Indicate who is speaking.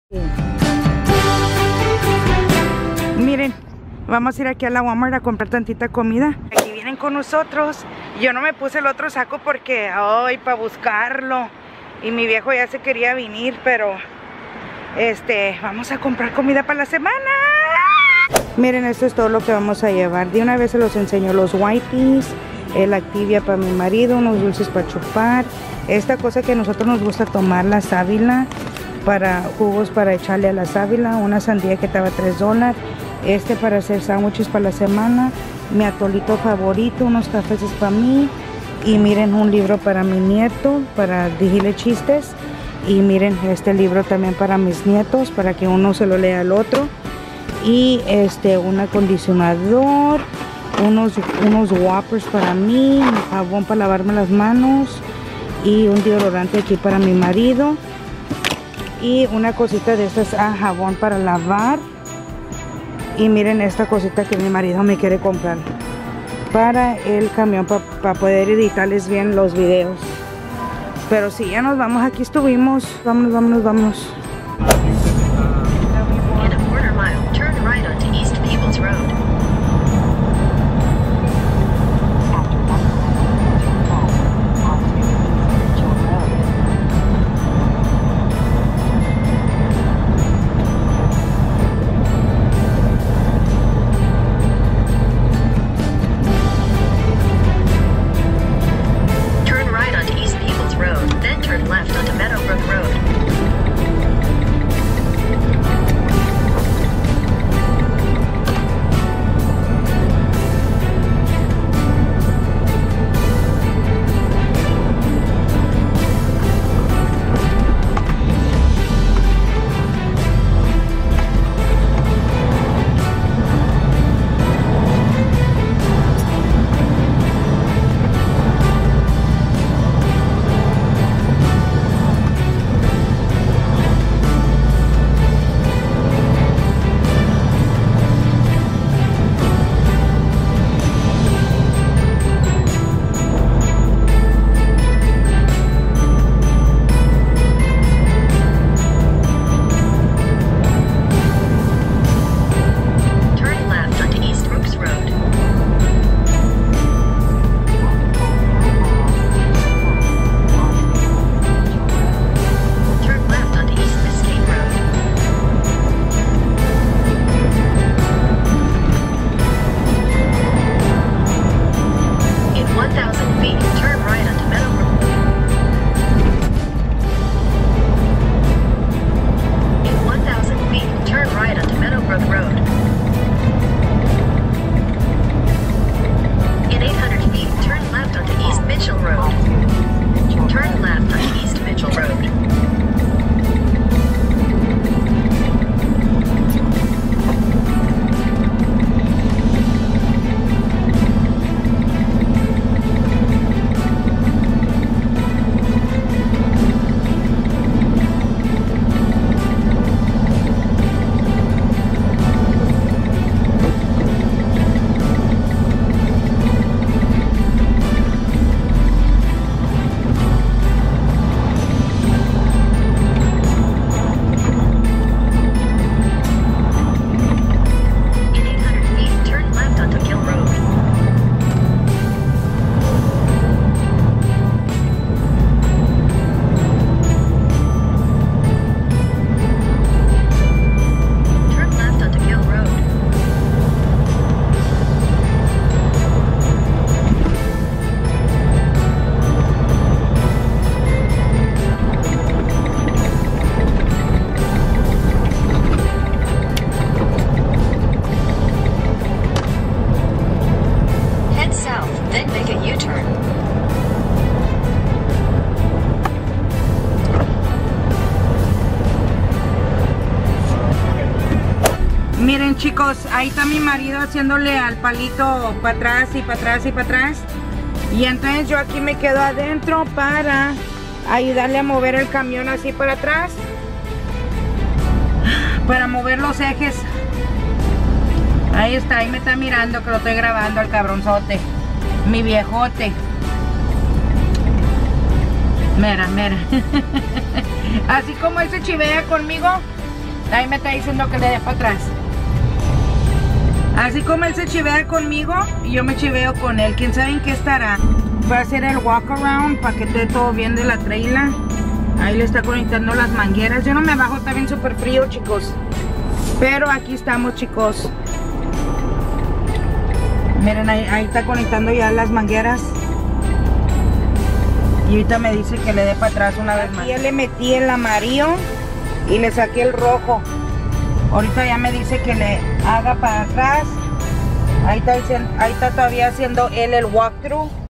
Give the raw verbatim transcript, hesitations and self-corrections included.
Speaker 1: Miren, vamos a ir aquí a la Walmart a comprar tantita comida. Aquí vienen con nosotros. Yo no me puse el otro saco porque, ay, para buscarlo. Y mi viejo ya se quería venir, pero este, vamos a comprar comida para la semana. Miren, esto es todo lo que vamos a llevar. De una vez se los enseño: los wipes, el Activia para mi marido, unos dulces para chupar, esta cosa que a nosotros nos gusta tomar, la sábila, para jugos para echarle a la sábila, una sandía que estaba a tres dólares, este para hacer sándwiches para la semana, mi atolito favorito, unos cafés para mí, y miren, un libro para mi nieto, para decirle chistes, y miren, este libro también para mis nietos, para que uno se lo lea al otro, y este, un acondicionador, unos, unos whoppers para mí, jabón para lavarme las manos, y un deodorante aquí para mi marido, y una cosita de estas, ah, jabón para lavar. Y miren esta cosita que mi marido me quiere comprar para el camión, para pa poder editarles bien los videos. Pero sí, ya nos vamos, aquí estuvimos. Vámonos, vámonos, vámonos.
Speaker 2: In a quarter mile, turn right onto East Peoples Road.
Speaker 1: Miren, chicos, ahí está mi marido haciéndole al palito para atrás y para atrás y para atrás. Y entonces yo aquí me quedo adentro para ayudarle a mover el camión así para atrás, para mover los ejes. Ahí está, ahí me está mirando que lo estoy grabando al cabronzote, mi viejote. Mira, mira. Así como él se chivea conmigo, Ahí me está diciendo que le dé para atrás. Así como él se chivea conmigo y yo me chiveo con él. ¿Quién sabe en qué estará? Voy a hacer el walk around para que esté todo bien de la trailer. Ahí le está conectando las mangueras. Yo no me bajo, está bien súper frío, chicos. Pero aquí estamos, chicos. Miren, ahí, ahí está conectando ya las mangueras. Y ahorita me dice que le dé para atrás una vez más. Ya le metí el amarillo y le saqué el rojo. Ahorita ya me dice que le haga para atrás. Ahí está, ahí está todavía haciendo él el walkthrough.